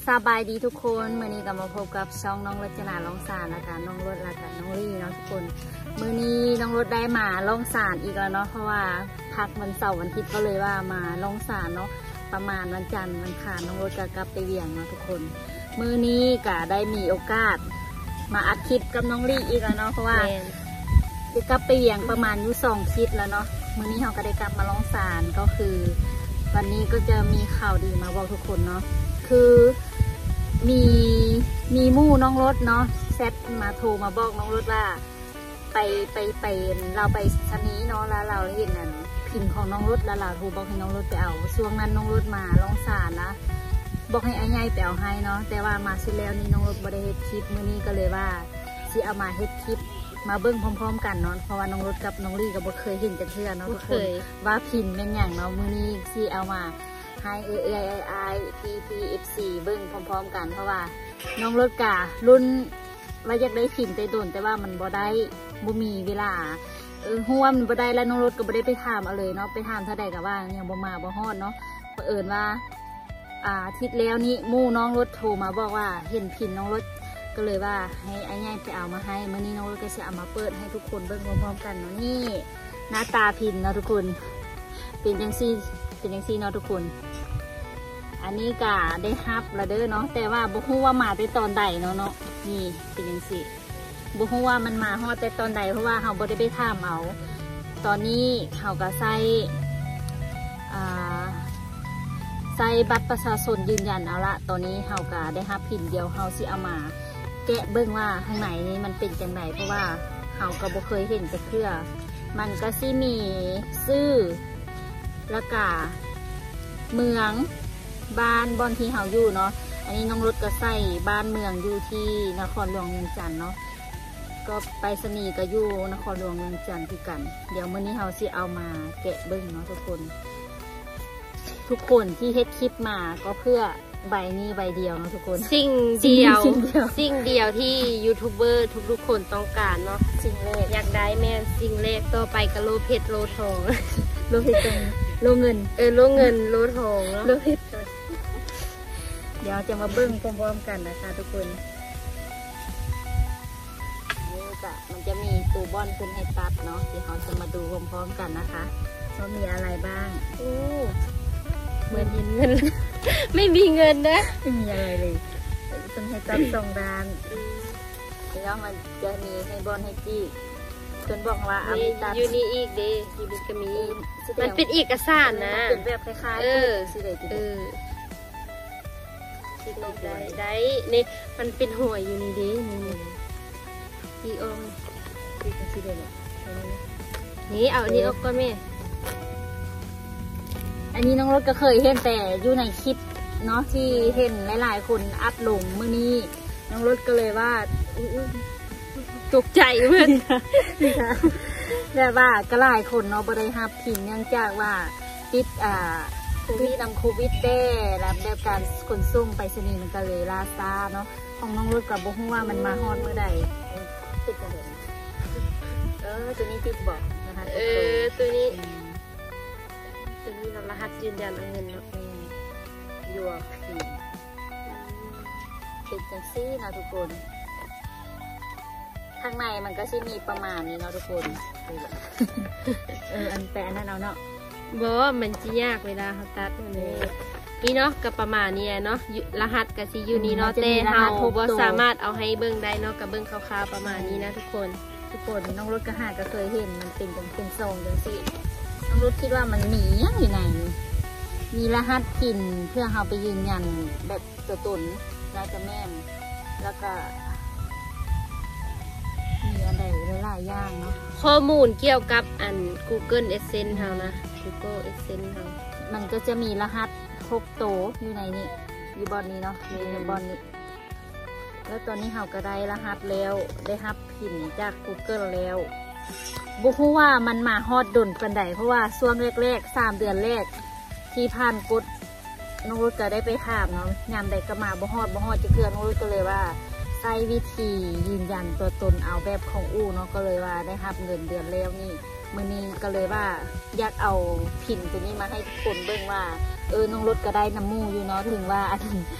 สบายดีทุกคนมื้อนี้ก็มาพบกับช่องน้องรจนาล่องสารนะคะน้องรถและกับน้องลี่เนาะทุกคนมื้อนี้น้องรถได้มาล่องสารอีกแล้วเนาะเพราะว่าพักวันเสาร์วันอาทิตย์ก็เลยว่ามาล่องสารเนาะประมาณวันจันทร์วันอังคารน้องรถก็กลับไปเวียงเนาะทุกคนมื้อนี้ก็ได้มีโอกาสมาอัดคลิปกับน้องลี่อีกแล้วเนาะเพราะว่าจะกลับไปเวียงประมาณอยู่2 คลิปแล้วเนาะมื้อนี้เราก็ได้กลับมาล่องสารก็คือวันนี้ก็จะมีข่าวดีมาบอกทุกคนเนาะคือมีมู่น้องรถเนาะแซดมาโทรมาบอกน้องรถว่าไปเราไปชั้นนี้เนาะแล้วเราเห็นนั่นพิมพ์ของน้องรถแล้วเราโทรบอกให้น้องรถไปเอาช่วงนั้นน้องรถมาลองสารนะบอกให้ไอ้ใหญ่ไปเอาให้เนาะแต่ว่ามาสุดแล้วนี่น้องรถบ่ได้เฮ็ดคลิปมื้อนี้ก็เลยว่าสิเอามาเฮ็ดคลิปมาเบิ้งพร้อมๆกันเนาะเพราะว่าน้องรถกับน้องลี่ก็บ่เคยเห็นจักเทื่อเนาะทุกคนว่าพิมพ์เป็นอย่างเนาะมื้อนี้สิเอามาให้PPFC เบิ้งพร้อมๆกันเพราะว่าน้องรถการุ่นว่าอยากได้พิมพ์แต่โดนแต่ว่ามันบ่ได้บ่มีเวลาหัวมันบ่ได้แล้วน้องรถก็บ่ได้ไปถามเอาเลยเนาะไปถามเท่าใดก็ว่ายังบ่มาบ่ฮอดเนาะเผอิญว่าอาทิตย์แล้วนี่มู่น้องรถโทรมาบอกว่าเห็นพิมพ์น้องรถก็เลยว่าให้ไอ้ใหญ่ไปเอามาให้มื้อนี้น้องรถก็จะเอามาเปิดให้ทุกคนเบิ่งพร้อมๆกันเนาะนี่หน้าตาพิมพ์เนาะทุกคนเป็นจังซี่เนาะทุกคนอันนี้ก็ได้ฮับละเด้อเนาะแต่ว่าบุฮู้ว่ามาแต่ตอนใดเนาะนี่เป็นจังซี่บุฮู้ว่ามันมาฮอดแต่ตอนใดเพราะว่าเขาบ่ได้ไปถามเอาตอนนี้เขาก็ใส่บัตรประชาชนยืนยันเอาละตอนนี้เขาก็ได้ฮับพิมพ์เดียวเขาสิเอามาแกะเบิ่งว่าข้างในนี้มันเป็นจังไดเพราะว่าเขาก็บ่เคยเห็นจักเทื่อมันก็สิมีชื่อแล้วก็เมืองบ้านบอนที่เฮาอยู่เนาะอันนี้น้องรถก็ใส่บ้านเมืองอยู่ที่นครหลวงเวียงจันทน์เนาะก็ไปสนีก็อยู่นครหลวงเวียงจันทน์ที่กันเดี๋ยวมื้อนี้เฮาสิเอามาแกะเบิ้งเนาะทุกคนที่เฮ็ดคลิปมาก็เพื่อใบนี้ใบเดียวเนาะทุกคนสิ่งเดียวที่ยูทูบเบอร์ทุกคนต้องการเนาะสิ่งแรกอยากได้แม่สิ่งแรกต่อไปก็โลเพชรโลทองโลเพชรโลเงินโลเงินโลทองเนาะโลเพชรเดี๋ยวจะมาเบิ้งพร้อมๆกันนะคะทุกคนนี่ก็มันจะมีตัวบอนขึ้นให้ตัดเนาะที่เขาจะมาดูพร้อมๆกันนะคะว่ามีอะไรบ้างเหมือนเงิน ไม่มีเงินนะไม่มีอะไรเลยขึ้นให้ตัด2 ด้านแล้วมันจะมีให้บอนให้จี้จนบอกว่าเอาไปตัดอยู่นี่อีกเด้อยู่นี่ก็มีมันเป็นเอกสารนะเป็นแบบคล้ายๆสิเลยได้นี่มันเป็นหัวอยู่นี่ดิพี่อมนี่เอาอันนี้ออกก็แม่อันนี้น้องรถก็เคยเห็นแต่อยู่ในคลิปเนาะที่เห็นหลายๆคนอัดลงเมื่อนี้น้องรถก็เลยว่าตกใจเพื่อนแบบว่าก็หลายคนเนาะบ่ได้รับพิมพ์เนื่องจากว่าติดโควิดได้แล้วแบบการขนส่งไปรษณีย์มันก็เลยล่าช้าเนาะของน้องรถกับบ่ฮู้ว่ามันมาฮอดเมื่อใดติดจังได๋ตัวนี้ติดบอกนะคะตัวนี้รหัสยืนยันเอาเงินเนาะยัวพิมพ์เป็นจังซี่นะทุกคนข้างในมันก็สิมีประมาณนี้เนาะทุกคนอันแปะนั่นเอาเนาะบ่มันจะยากเวลาเขาตัดนี่เนาะกับประมาณนี้เนาะรหัสกับซียูนี้เนาะแต่เฮาบ่สามารถเอาให้เบิ่งได้เนาะกับเบิ่งคร่าวๆประมาณนี้นะทุกคนน้องรถก็ก็เคยเห็นมันเป็นทรงจังซี่น้องรถคิดว่ามันมีอย่างอยู่ไหนมีรหัสพินเพื่อเฮาไปยืนยันแบบตัวตนลายกระแม่นแล้วก็มีอะไรหลายอย่างเนาะข้อมูลเกี่ยวกับGoogle Adsense เฮานะ Google Adsense เฮามันก็จะมีรหัส6 ตัวอยู่ในนี้อยู่บอนนี้เนาะในบอนนี้แล้วตอนนี้เฮาก็ได้รหัสแล้วได้รับพินจาก Google แล้วบ่ฮู้ว่ามันมาฮอดดนปานใดเพราะว่าช่วงแรกๆ3 เดือนแรกที่ผ่านกดน้องรถก็ได้ไปถามเนาะยามใดก็มาบ่ฮอดจะเทื่อน้องรถก็เลยว่าใช้วิธียืนยันตัวตนเอาแบบของอู่เนาะก็เลยว่าได้รับเงินเดือนแล้วนี่มื้อนี้ก็เลยว่าอยากเอาพินตัวนี้มาให้ทุกคนเบิ่งว่าน้องรถก็ได้น้ำมูอยู่เนาะถึงว่า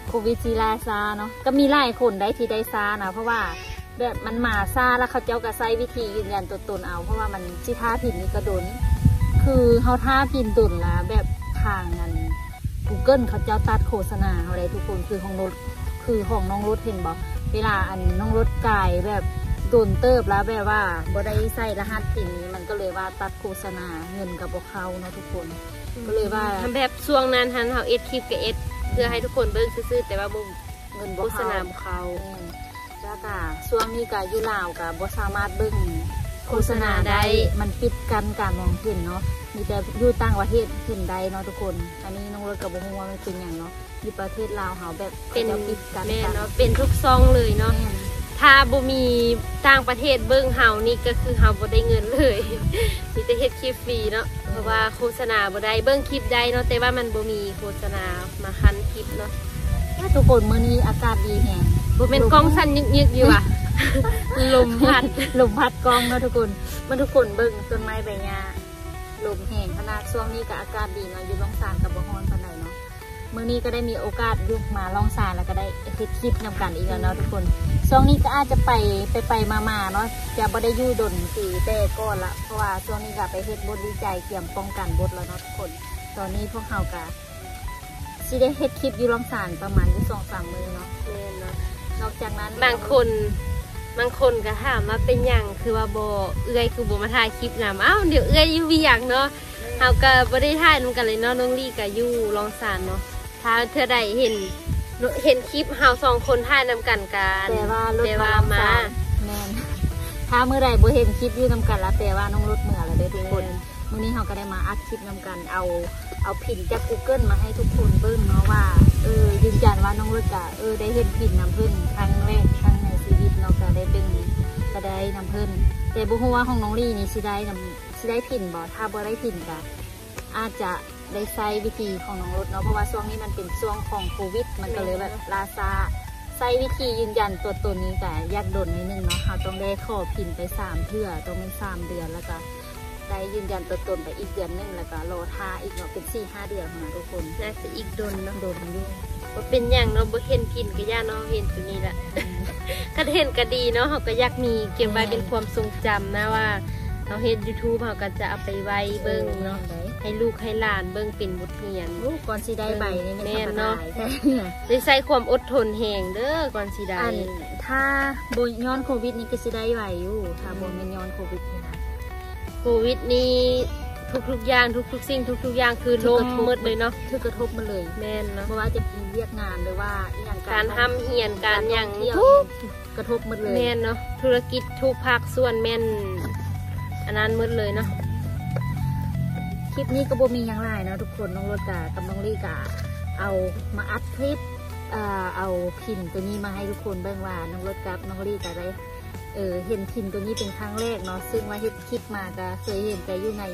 โควิดซีลาซาเนาะก็มีหลายคนได้ที่ได้ซานะเพราะว่าแบบมันมาซาแล้วเขาเจ้าก็ใช้วิธียืนยันตัวตนเอาเพราะว่ามันสิท่าผิดนี่ก็โดนคือเขาท่าพินตุนละแบบทางนั้น Google เขาเจ้าตัดโฆษณาอะไรทุกคนคือของรถคือของน้องรถเห็นบอกเวลาอันน้องรถกายแบบโดนเติบแล้วแบบว่าบ่ได้ใส่รหัสพินนี้มันก็เลยว่าตัดโฆษณาเงินกับพวกเขาเนาะทุกคนก็เลยว่าทำแบบช่วงนั้นทันเขาเอ็ดคลิปกับเอ็ดเพื่อให้ทุกคนเบิ่งซื่อๆแต่ว่าเงินโฆษณาเขาแล้วก็ช่วงนี้ก็อยู่ลาวก็บ่สามารถเบิ่งโฆษณาได้มันปิดกันการมองเห็นเนาะมีแต่อยู่ต่างประเทศเห็นได้เนาะทุกคนอันนี้น้องรถกับบ่ฮู้ว่ามันเป็นหยังเนาะอยู่ประเทศลาวเฮาแบบเป็นปิดกันเนาะเป็นทุกซองเลยเนาะถ้าบ่มีต่างประเทศเบิ่งเฮานี่ก็คือเฮาบ่ได้เงินเลยมีแต่เฮ็ดคลิปฟรีเนาะเพราะว่าโฆษณาบ่ได้เบิ่งคลิปได้เนาะแต่ว่ามันบ่มีโฆษณามาคันคลิปเนาะทุกคนมื้อนี้อากาศดีแฮงบ่แม่นกล้องสั่นยึกๆอยู่อ่ะลมพัดกล้องเนาะทุกคนมันทุกคนเบิ่งต้นไม้ใบหญ้าลมแห้งขนาดช่วงนี้ก็อากาศดีเนาะอยู่ล่องซานกับบ่ฮ้อนปานใดเนาะมื้อนี้ก็ได้มีโอกาสอยู่มาล่องซานแล้วก็ได้เฮ็ดคลิปนำกันอีกแล้วเนาะทุกคนช่วงนี้ก็อาจจะไปมาๆเนาะจะบ่ได้อยู่ดนสิแต่ก่อนละเพราะว่าช่วงนี้ก็ไปเฮ็ดบทวิจัยเตรียมป้องกันบทแล้วเนาะทุกคนตอนนี้พวกเฮาก็สิได้เฮ็ดคลิปอยู่ล่องซานประมาณ 2-3 มื้อเนาะแม่นเนาะนอกจากนั้นบางคนก็ถามว่าเป็นอย่างคือว่าโบเอื้อยคือโบมาถ่ายคลิปนำอ้าวเดี๋ยวเอื้อยอยู่วิอย่างเนาะเฮาก็บ่ได้ถ่ายนำกันเลยเนาะน้องลี่กับยู่ลองสานเนาะถ้าเธอใดเห็นคลิปเฮา2คนถ่ายนำกันกันแต่ว่ามาแม่นถ้าเมื่อใดบ่เห็นคลิปอยู่นำกันแล้วแต่ว่าน้องรถเมื่อแล้วเด้อทุกคนมื้อนี้เฮาก็ได้มาอัดคลิปนำกันเอาพินจาก Google มาให้ทุกคนเบิ่งเนาะว่ายืนยันว่าน้องรถก็ได้เห็นพินนำเพิ่นครั้งแรกในชีวิตเนาะก็ได้เป็นก็ได้นำเพิ่นแต่บ่ฮู้ว่าของน้องลี่นี่สิได้พินบ่ถ้าบ่ได้พินก็อาจจะได้ใช้วิธีของน้องรถเนาะเพราะว่าช่วงนี้มันเป็นช่วงของโควิดมันก็เลยแบบลาซาใช้วิธียืนยันตัวตนนี้ก็ยากดนนิดนึงเนาะเฮาต้องได้ขอพินไป3เทื่อต้องเป็น3เดือนแล้วก็ได้ยืนยันตัวตนไปอีกเดือนนึงแล้วก็รอท่าอีกเนาะเป็น 4-5 เดือนนะทุกคนน่าจะอีกดนเนาะดนอยู่บ่เป็นอย่างเนาะบ่เห็นพินก็ย่าเนาะเห็นตัวนี้แหละก็เห็นก็ดีเนาะเฮาก็อยากมีเก็บไว้เป็นความทรงจำนะว่าเราเฮ็ด YouTube เฮาก็จะเอาไปไว้เบิ่งเนาะให้ลูกให้หลานเบิ่งเป็นบทเรียนก่อนสิได้ใบนี่ไม่ธรรมดาได้ใช้ความอดทนแห่งเด้อก่อนสิได้ถ้าบ่ย้อนโควิดนี่ก็สิได้ไหวอยู่ถ้าบ่แม่นย้อนโควิดนี่นะโควิดนี้ทุกๆอย่างทุกๆสิ่งทุกๆอย่างคือล้มหมดเลยเนาะคือกระทบมาเลยแม่นเนาะเพราะว่าจะเรียกงานหรือว่าอย่างการทำเฮียนการอย่างทุกกระทบหมดเลยแม่นเนาะธุรกิจทุกภาคส่วนแม่นอันนั้นหมดเลยเนาะคลิปนี้ก็บ่มีอย่างไรเนาะทุกคนน้องรถกับน้องลี่กะเอามาอัดคลิปเอาพินตัวนี้มาให้ทุกคนเบิ่งว่าน้องรถกับน้องลี่กะได้เห็นพินตัวนี้เป็นครั้งแรกเนาะซึ่งว่าเฮ็ดคลิปมาก็เคยเห็นแต่อยู่ใน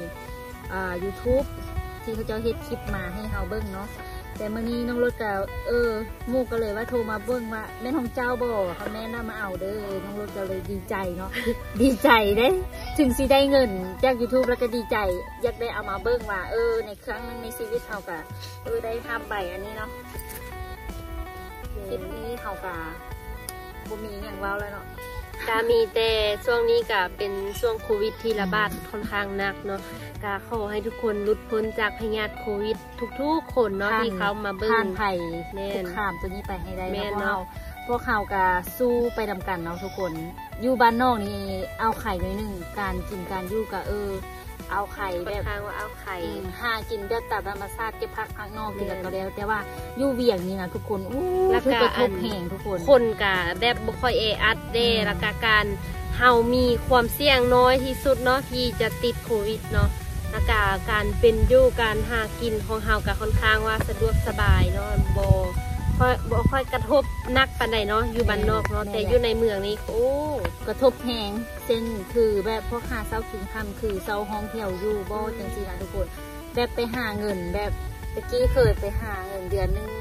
YouTube ที่เขาจะเฮ็ดคลิปมาให้เฮาเบิ่งเนาะแต่มื้อนี้น้องรถก็หมู่ก็เลยว่าโทรมาเบิ่งว่าแม่นของเจ้าบ่เขาแม่นำมาเอาเด้อน้องรถก็เลยดีใจเนาะ ดีใจเด้ถึงสิได้เงินจาก YouTube แล้วก็ดีใจอยากได้เอามาเบิ่งว่าในครั้งในชีวิตเฮาก็ได้ทำใบอันนี้เนาะคลิปนี้เฮาก็บ่มีหยังเว้าแล้วเนาะก็มีแต่ช่วงนี้ก็เป็นช่วงโควิดที่ระบาดค่อนข้างหนักเนาะก็ขอให้ทุกคนหลุดพ้นจากพยาธิโควิดทุกๆคนเนาะที่เขามาเบิ่งผ่านภัยทุกข้ามตัวนี้ไปให้ได้เนาะพวกเขาก็สู้ไปนำกันเนาะทุกคนอยู่บ้านนอกนี่เอาไข่หน่อยนึงการกินการอยู่ก็เอาไข่แบบว่าเอาไข่หากินแบบตามธรรมชาติเก็บผักข้างนอกกินกันก็แล้วแต่ว่าอยู่เวียงนี่นะทุกคนแล้วก็ทบแห้งทุกคนคนก็แบบบ่ค่อยอัดเด้แล้วก็การเฮามีความเสี่ยงน้อยที่สุดเนาะที่จะติดโควิดเนาะแล้วก็การเป็นอยู่การหากินของเฮาก็ค่อนข้างว่าสะดวกสบายเนาะบ่ค่อยกระทบนักปานใดเนาะอยู่บ้านนอกเนาะแต่อยู่ในเมืองนี่กระทบแห้งเส้นคือแบบพวกหาเช้ากินค่ำคือเช้าห้องเที่ยวอยู่บ่จังซี่นะทุกคนแบบไปหาเงินแบบตะกี้เคยไปหาเงินเดือนนึง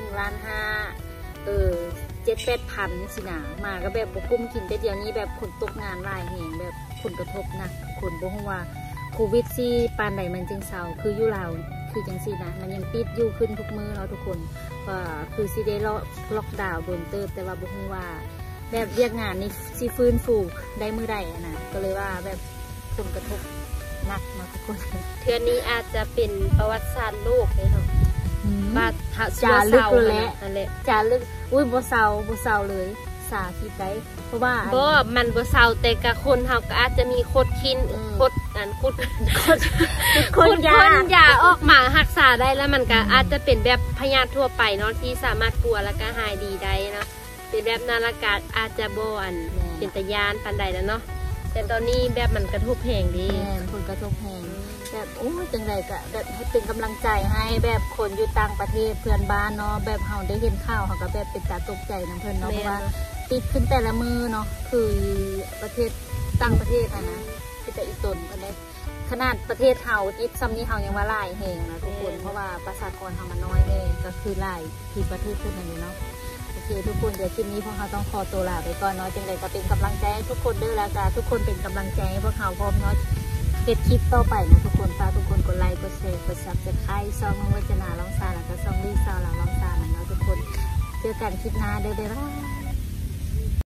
1,500,000 7-8,000สินะมาก็แบบบ่กุ้มกินแต่เดี๋ยวนี้แบบคนตกงานหลายแห่งแบบผลกระทบหนักคนบ่ฮู้ว่าโควิดสิปานใดมันจึงเศร้าคืออยู่ลาวคือจังซี่นะมันยังปิดอยู่ขึ้นทุกมื้อเนาะทุกคนคือสิได้ล็อกดาวน์โดนเติบแต่ว่าบ่ฮู้ว่าแบบเรียกงานนี่สิฟื้นฟูได้มื้อใดนะก็เลยว่าแบบผลกระทบหนักมาทุกคนเทื่อนี้อาจจะเป็นประวัติศาสตร์โลกเลยเนาะบาดจารึกแล้วนั่นแหละจารึกอุ้ยบ่เซาเลยสาธิตได้เพราะว่าบ่มันบ่เซาแต่กับคนเฮาก็อาจจะมีคดคินคดยาออกมารักษาได้แล้วมันก็อาจจะเป็นแบบพยาธิทั่วไปเนาะที่สามารถปัวแล้วก็หายดีได้เนาะเป็นแบบนาฬิกาอาจจะบ่อันเป็นตะยานปานใดแล้วเนาะแต่ตอนนี้แบบมันกระทบแพงดีผลกระทบแพงแบบโอ้จังไดก็แบบให้เป็นกำลังใจให้แบบคนอยู่ต่างประเทศเพื่อนบ้านเนาะแบบเฮาได้เห็นข่าวเฮาก็แบบเป็นตาตกใจนำเพิ่นเนาะเพราะว่าติดขึ้นแต่ละมือเนาะคือประเทศต่างประเทศนะคือแต่อีตนเพิ่นได้ขนาดประเทศเฮาติดซ้ำนี้เฮายังว่าหลายแฮงนะทุกคนเพราะว่าประชากรเฮามันน้อยแน่ก็คือหลายที่ประเทศเพิ่นนั่นอยู่เนาะโอเคทุกคนเดี๋ยวคลิปนี้พวกเราต้องขอตัวลาไปก่อนเนาะจังไดก็เป็นกำลังใจให้ทุกคนเด้อแล้วก็ทุกคนเป็นกำลังใจให้พวกเราพร้อมเนาะเฮ็ดคลิปต่อไปนะทุกคนฝากทุกคนกดไลค์กดแชร์กด Subscribe ช่องน้องรจนาร้องซาแล้วก็ช่องลี่ซาวลองซาเนาะทุกคนเจอกันคลิปหน้าเด้อ